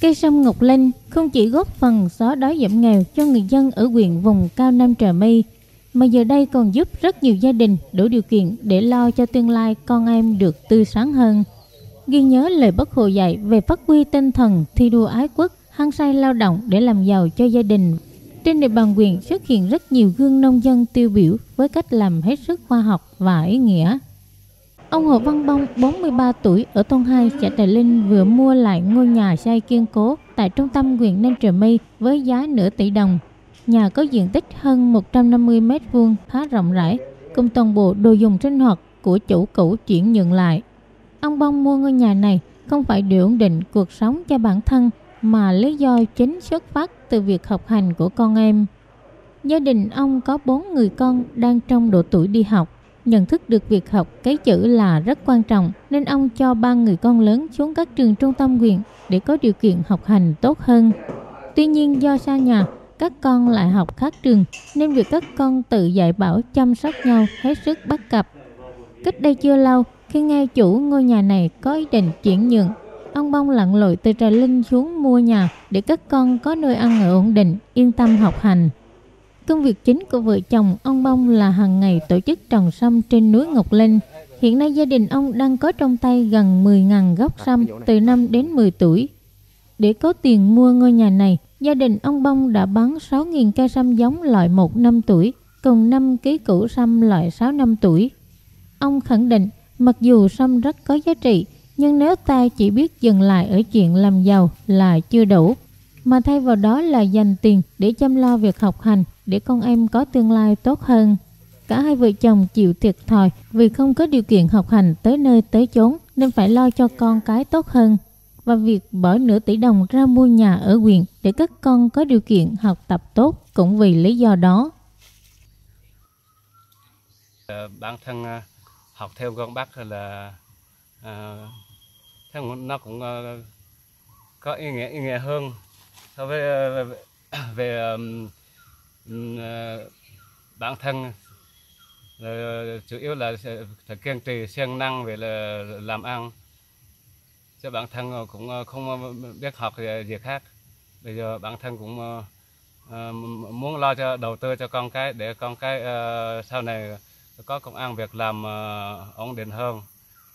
Cây sâm Ngọc Linh không chỉ góp phần xóa đói giảm nghèo cho người dân ở huyện vùng cao Nam Trà My, mà giờ đây còn giúp rất nhiều gia đình đủ điều kiện để lo cho tương lai con em được tươi sáng hơn. Ghi nhớ lời Bác Hồ dạy về phát huy tinh thần thi đua ái quốc, hăng say lao động để làm giàu cho gia đình. Trên địa bàn huyện xuất hiện rất nhiều gương nông dân tiêu biểu với cách làm hết sức khoa học và ý nghĩa. Ông Hồ Văn Bông, 43 tuổi, ở thôn 2, xã Trà Linh vừa mua lại ngôi nhà xây kiên cố tại trung tâm huyện Nam Trà My với giá nửa tỷ đồng. Nhà có diện tích hơn 150 m², khá rộng rãi, cùng toàn bộ đồ dùng sinh hoạt của chủ cũ chuyển nhượng lại. Ông Bông mua ngôi nhà này không phải để ổn định cuộc sống cho bản thân, mà lý do chính xuất phát từ việc học hành của con em. Gia đình ông có 4 người con đang trong độ tuổi đi học. Nhận thức được việc học cái chữ là rất quan trọng, nên ông cho 3 người con lớn xuống các trường trung tâm huyện để có điều kiện học hành tốt hơn. Tuy nhiên do xa nhà, các con lại học khác trường, nên việc các con tự dạy bảo chăm sóc nhau hết sức bất cập. Cách đây chưa lâu, khi nghe chủ ngôi nhà này có ý định chuyển nhượng, ông Bông lặn lội từ Trà Linh xuống mua nhà để các con có nơi ăn ở ổn định, yên tâm học hành. Công việc chính của vợ chồng ông Bông là hàng ngày tổ chức trồng sâm trên núi Ngọc Linh. Hiện nay gia đình ông đang có trong tay gần 10.000 gốc sâm từ 5 đến 10 tuổi. Để có tiền mua ngôi nhà này, gia đình ông Bông đã bán 6.000 cây sâm giống loại 1 năm tuổi, cùng 5 kg củ sâm loại 6 năm tuổi. Ông khẳng định, mặc dù sâm rất có giá trị, nhưng nếu ta chỉ biết dừng lại ở chuyện làm giàu là chưa đủ, mà thay vào đó là dành tiền để chăm lo việc học hành, để con em có tương lai tốt hơn. Cả hai vợ chồng chịu thiệt thòi vì không có điều kiện học hành tới nơi tới chốn, nên phải lo cho con cái tốt hơn. Và việc bỏ nửa tỷ đồng ra mua nhà ở huyện để các con có điều kiện học tập tốt cũng vì lý do đó. Bản thân học theo con bác là nó cũng có ý nghĩa hơn so với về bản thân, chủ yếu là phải kiên trì siêng năng về là làm ăn, chứ bản thân cũng không biết học gì khác. Bây giờ bản thân cũng muốn lo cho đầu tư cho con cái, để con cái sau này có công ăn việc làm ổn định hơn.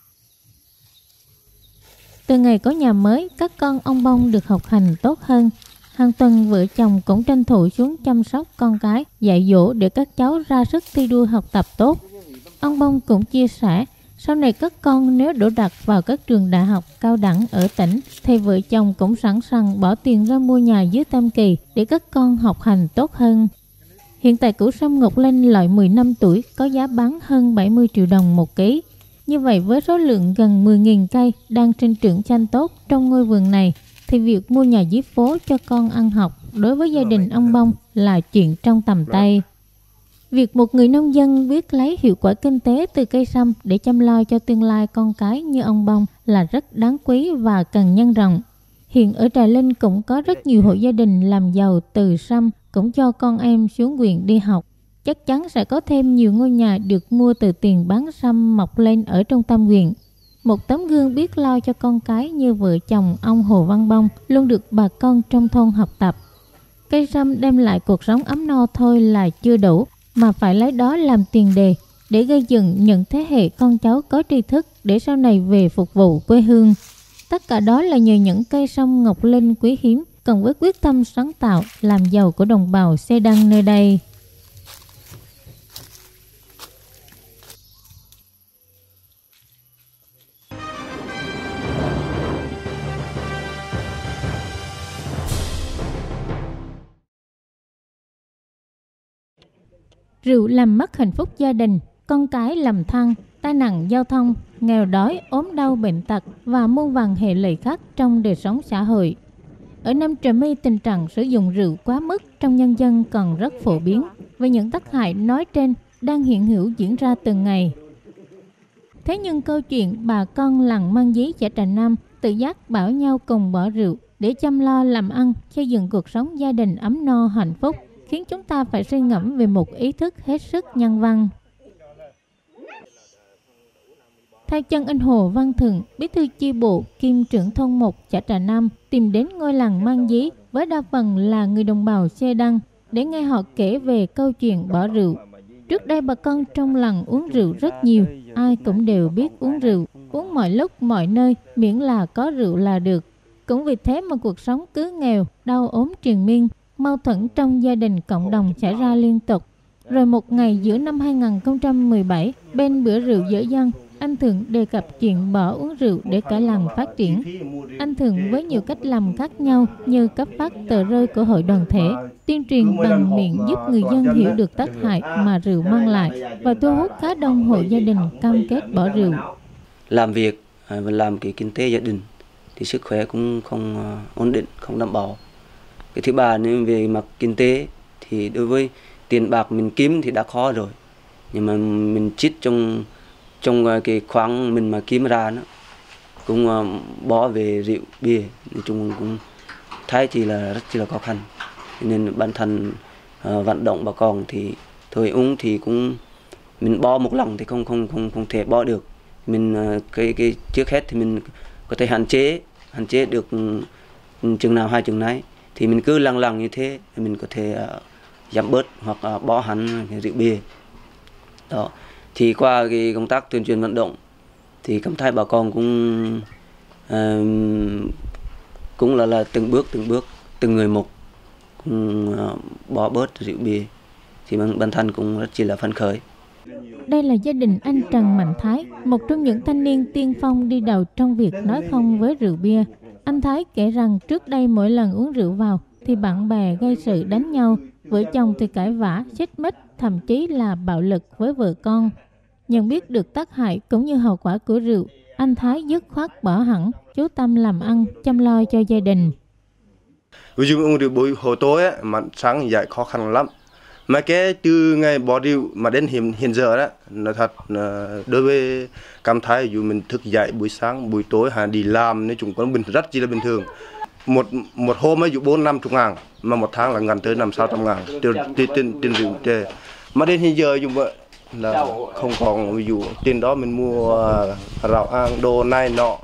Từ ngày có nhà mới, các con ông Bông được học hành tốt hơn. Hàng tuần vợ chồng cũng tranh thủ xuống chăm sóc con cái, dạy dỗ để các cháu ra sức thi đua học tập tốt. Ông Bông cũng chia sẻ, sau này các con nếu đỗ đạt vào các trường đại học cao đẳng ở tỉnh, thì vợ chồng cũng sẵn sàng bỏ tiền ra mua nhà dưới Tam Kỳ để các con học hành tốt hơn. Hiện tại củ sâm Ngọc Linh loại 10 năm tuổi có giá bán hơn 70 triệu đồng một ký. Như vậy với số lượng gần 10.000 cây đang sinh trưởng xanh tốt trong ngôi vườn này, thì việc mua nhà dưới phố cho con ăn học đối với gia đình ông Bông là chuyện trong tầm tay. Việc một người nông dân biết lấy hiệu quả kinh tế từ cây sâm để chăm lo cho tương lai con cái như ông Bông là rất đáng quý và cần nhân rộng. Hiện ở Trà Linh cũng có rất nhiều hộ gia đình làm giàu từ sâm, cũng cho con em xuống huyện đi học. Chắc chắn sẽ có thêm nhiều ngôi nhà được mua từ tiền bán sâm mọc lên ở trung tâm huyện. Một tấm gương biết lo cho con cái như vợ chồng ông Hồ Văn Bông luôn được bà con trong thôn học tập. Cây sâm đem lại cuộc sống ấm no thôi là chưa đủ, mà phải lấy đó làm tiền đề để gây dựng những thế hệ con cháu có tri thức để sau này về phục vụ quê hương. Tất cả đó là nhờ những cây sâm Ngọc Linh quý hiếm, cùng với quyết tâm sáng tạo làm giàu của đồng bào Xê Đăng nơi đây. Rượu làm mất hạnh phúc gia đình, con cái lầm than, tai nạn giao thông, nghèo đói, ốm đau bệnh tật và muôn vàn hệ lụy khác trong đời sống xã hội. Ở Nam Trà My, tình trạng sử dụng rượu quá mức trong nhân dân còn rất phổ biến, với những tác hại nói trên đang hiện hữu diễn ra từng ngày. Thế nhưng câu chuyện bà con làng Mang Dí, xã Trà Nam tự giác bảo nhau cùng bỏ rượu để chăm lo làm ăn, xây dựng cuộc sống gia đình ấm no hạnh phúc, khiến chúng ta phải suy ngẫm về một ý thức hết sức nhân văn. Theo chân anh Hồ Văn Thượng, bí thư chi bộ kiêm trưởng thôn 1 xã Trà Nam, tìm đến ngôi làng Mang Dí với đa phần là người đồng bào Xê Đăng để nghe họ kể về câu chuyện bỏ rượu. Trước đây bà con trong làng uống rượu rất nhiều, ai cũng đều biết uống rượu, uống mọi lúc mọi nơi, miễn là có rượu là được. Cũng vì thế mà cuộc sống cứ nghèo, đau ốm triền miên, mâu thuẫn trong gia đình cộng đồng xảy ra liên tục. Rồi một ngày giữa năm 2017, bên bữa rượu dở dang, anh Thượng đề cập chuyện bỏ uống rượu để cả làng phát triển. Anh Thượng với nhiều cách làm khác nhau như cấp phát tờ rơi của hội đoàn thể, tuyên truyền bằng miệng giúp người dân hiểu được tác hại mà rượu mang lại và thu hút khá đông hộ gia đình cam kết bỏ rượu. Làm việc và làm cái kinh tế gia đình thì sức khỏe cũng không ổn định, không đảm bảo. Cái thứ ba nên về mặt kinh tế thì đối với tiền bạc mình kiếm thì đã khó rồi, nhưng mà mình chít trong cái khoáng mình mà kiếm ra nó cũng bỏ về rượu bia, nói chung cũng thấy chỉ là rất là khó khăn. Nên bản thân vận động bà con thì thôi uống thì cũng mình bỏ một lần thì không thể bỏ được. Mình cái trước hết thì mình có thể hạn chế được chừng nào hay chừng nấy, thì mình cứ lần như thế thì mình có thể giảm bớt hoặc bỏ hẳn rượu bia. Đó. Thì qua cái công tác tuyên truyền vận động thì cảm thấy bà con cũng là từng bước từng người một cũng bỏ bớt rượu bia, thì bản thân cũng rất chỉ là phấn khởi. Đây là gia đình anh Trần Mạnh Thái, một trong những thanh niên tiên phong đi đầu trong việc nói không với rượu bia. Anh Thái kể rằng trước đây mỗi lần uống rượu vào thì bạn bè gây sự đánh nhau, vợ chồng thì cãi vã, xích mích, thậm chí là bạo lực với vợ con. Nhận biết được tác hại cũng như hậu quả của rượu, anh Thái dứt khoát bỏ hẳn, chú tâm làm ăn, chăm lo cho gia đình. Ví dụ uống rượu buổi hồi tối á, mà sáng dậy khó khăn lắm. Mà cái từ ngày bỏ rượu mà đến hiện giờ đó, nó thật đối với cảm thấy dù mình thức dậy buổi sáng, buổi tối hay đi làm, nói chung cũng rất chỉ là bình thường. Một hôm ví dụ 4-50 ngàn, mà một tháng là ngàn tới 500-600 ngàn tiền rượu chè. Mà đến hiện giờ dùng vậy là không còn, ví dụ tiền đó mình mua rau ăn đồ này nọ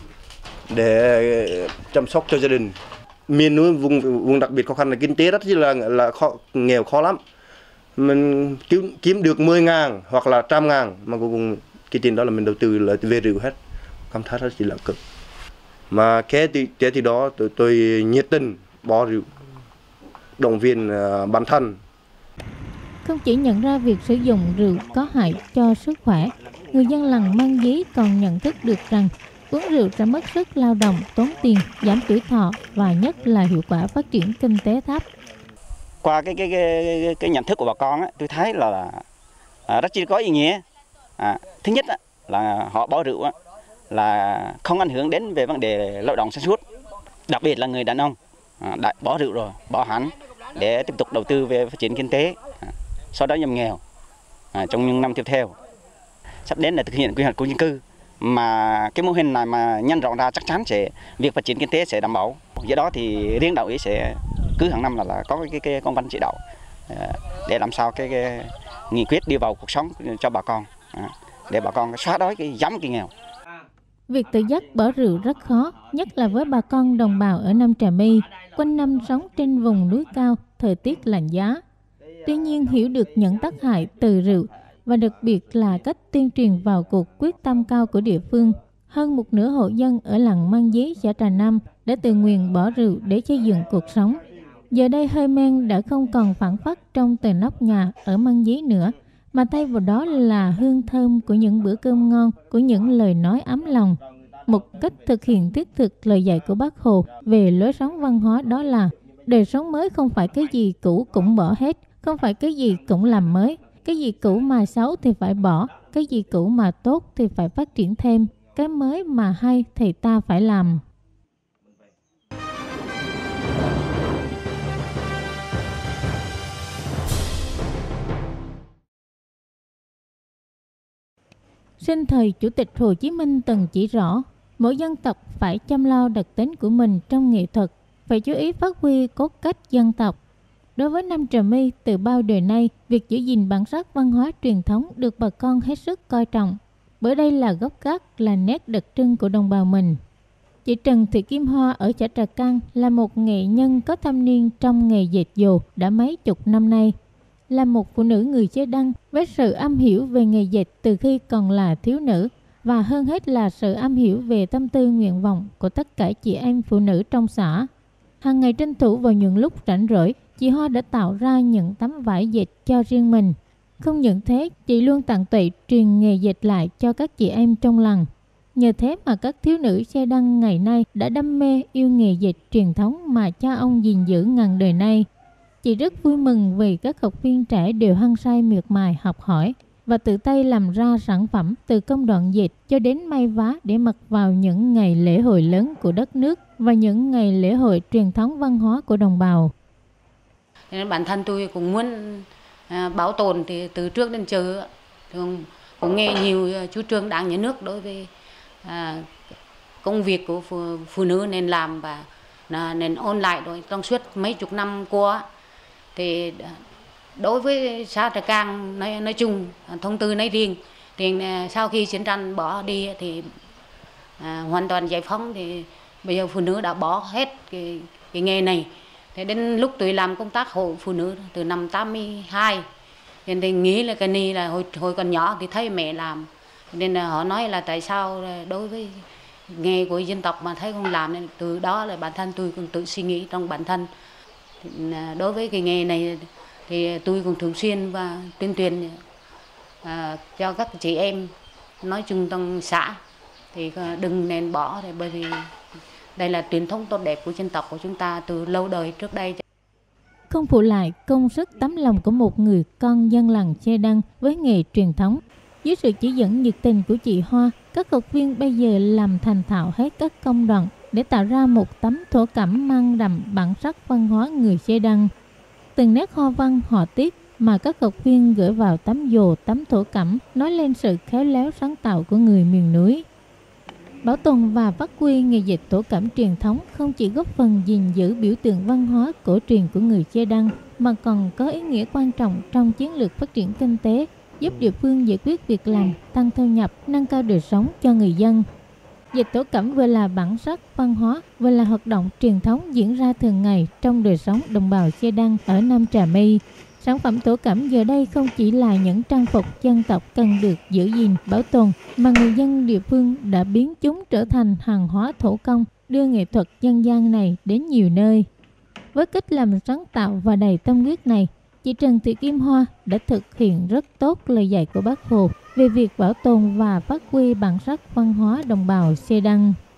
để chăm sóc cho gia đình. Miền núi vùng đặc biệt khó khăn là kinh tế rất là nghèo khó lắm. Mình kiếm được 10 ngàn hoặc là 100 ngàn mà cuối cùng cái tiền đó là mình đầu tư là về rượu hết, cảm thấy rất là cực. Mà cái thì đó tôi nhiệt tình bỏ rượu, động viên bản thân. Không chỉ nhận ra việc sử dụng rượu có hại cho sức khỏe, người dân làng Mang Dí còn nhận thức được rằng uống rượu sẽ mất sức lao động, tốn tiền, giảm tuổi thọ và nhất là hiệu quả phát triển kinh tế thấp. Qua cái nhận thức của bà con tôi thấy là rất chi có ý nghĩa. Thứ nhất là họ bỏ rượu là không ảnh hưởng đến về vấn đề lao động sản xuất, đặc biệt là người đàn ông đã bỏ rượu rồi, bỏ hẳn để tiếp tục đầu tư về phát triển kinh tế, sau đó giảm nghèo trong những năm tiếp theo. Sắp đến là thực hiện quy hoạch khu dân cư, mà cái mô hình này mà nhân rộng ra chắc chắn sẽ việc phát triển kinh tế sẽ đảm bảo. Do đó thì riêng Đảng ủy sẽ cứ hàng năm là có cái công văn chỉ đạo để làm sao cái nghị quyết đi vào cuộc sống cho bà con, để bà con xóa đói giảm cái nghèo. Việc tự giác bỏ rượu rất khó, nhất là với bà con đồng bào ở Nam Trà My, quanh năm sống trên vùng núi cao, thời tiết lạnh giá. Tuy nhiên hiểu được những tác hại từ rượu và đặc biệt là cách tuyên truyền vào cuộc quyết tâm cao của địa phương, hơn một nửa hộ dân ở làng Mang Dí, xã Trà Nam đã tự nguyện bỏ rượu để xây dựng cuộc sống. Giờ đây hơi men đã không còn phảng phất trong tầng nóc nhà ở Mang Dí nữa, mà thay vào đó là hương thơm của những bữa cơm ngon, của những lời nói ấm lòng. Một cách thực hiện thiết thực lời dạy của Bác Hồ về lối sống văn hóa đó là đời sống mới không phải cái gì cũ cũng bỏ hết, không phải cái gì cũng làm mới. Cái gì cũ mà xấu thì phải bỏ, cái gì cũ mà tốt thì phải phát triển thêm, cái mới mà hay thì ta phải làm. Sinh thời Chủ tịch Hồ Chí Minh từng chỉ rõ, mỗi dân tộc phải chăm lo đặc tính của mình trong nghệ thuật, phải chú ý phát huy cốt cách dân tộc. Đối với Nam Trà My, từ bao đời nay, việc giữ gìn bản sắc văn hóa truyền thống được bà con hết sức coi trọng. bởi đây là gốc gác, là nét đặc trưng của đồng bào mình. Chị Trần Thị Kim Hoa ở xã Trà Cang là một nghệ nhân có thâm niên trong nghề dệt dồ đã mấy chục năm nay. Là một phụ nữ người Che Đăng với sự am hiểu về nghề dệt từ khi còn là thiếu nữ, và hơn hết là sự am hiểu về tâm tư nguyện vọng của tất cả chị em phụ nữ trong xã. Hàng ngày tranh thủ vào những lúc rảnh rỗi, chị Hoa đã tạo ra những tấm vải dệt cho riêng mình. Không những thế, chị luôn tận tụy truyền nghề dệt lại cho các chị em trong làng. Nhờ thế mà các thiếu nữ Che Đăng ngày nay đã đam mê yêu nghề dệt truyền thống mà cha ông gìn giữ ngàn đời nay. Chị rất vui mừng vì các học viên trẻ đều hăng say miệt mài học hỏi và tự tay làm ra sản phẩm từ công đoạn dệt cho đến may vá để mặc vào những ngày lễ hội lớn của đất nước và những ngày lễ hội truyền thống văn hóa của đồng bào. Nên bản thân tôi cũng muốn bảo tồn thì từ trước đến giờ cũng nghe nhiều chủ trương Đảng, Nhà nước đối với công việc của phụ nữ nên làm và nên ôn lại rồi trong suốt mấy chục năm qua. Thì đối với xã Trà Cang nói chung, thông tư nói riêng, thì sau khi chiến tranh bỏ đi thì hoàn toàn giải phóng thì bây giờ phụ nữ đã bỏ hết cái nghề này. Thế đến lúc tôi làm công tác hội phụ nữ từ năm 82 thì nghĩ là cái này là hồi còn nhỏ thì thấy mẹ làm, nên là họ nói là tại sao đối với nghề của dân tộc mà thấy không làm, nên từ đó là bản thân tôi cũng tự suy nghĩ trong bản thân. Đối với cái nghề này thì tôi cũng thường xuyên và tuyên truyền cho các chị em nói chung trong xã thì đừng nên bỏ, bởi vì đây là truyền thống tốt đẹp của dân tộc của chúng ta từ lâu đời trước đây. Không phụ lại công sức tấm lòng của một người con dân làng Che Đăng với nghề truyền thống, dưới sự chỉ dẫn nhiệt tình của chị Hoa, các học viên bây giờ làm thành thạo hết các công đoạn để tạo ra một tấm thổ cẩm mang đậm bản sắc văn hóa người Che Đăng. Từng nét hoa văn, họa tiết mà các học viên gửi vào tấm dồ, tấm thổ cẩm nói lên sự khéo léo sáng tạo của người miền núi. Bảo tồn và phát huy nghề dệt thổ cẩm truyền thống không chỉ góp phần gìn giữ biểu tượng văn hóa cổ truyền của người Che Đăng, mà còn có ý nghĩa quan trọng trong chiến lược phát triển kinh tế, giúp địa phương giải quyết việc làm, tăng thu nhập, nâng cao đời sống cho người dân. Dệt thổ cẩm vừa là bản sắc văn hóa, vừa là hoạt động truyền thống diễn ra thường ngày trong đời sống đồng bào Che Đăng ở Nam Trà My. Sản phẩm thổ cẩm giờ đây không chỉ là những trang phục dân tộc cần được giữ gìn, bảo tồn, mà người dân địa phương đã biến chúng trở thành hàng hóa thổ công, đưa nghệ thuật dân gian này đến nhiều nơi. Với cách làm sáng tạo và đầy tâm huyết này, chị Trần Thị Kim Hoa đã thực hiện rất tốt lời dạy của Bác Hồ về việc bảo tồn và phát huy bản sắc văn hóa đồng bào Che Đăng.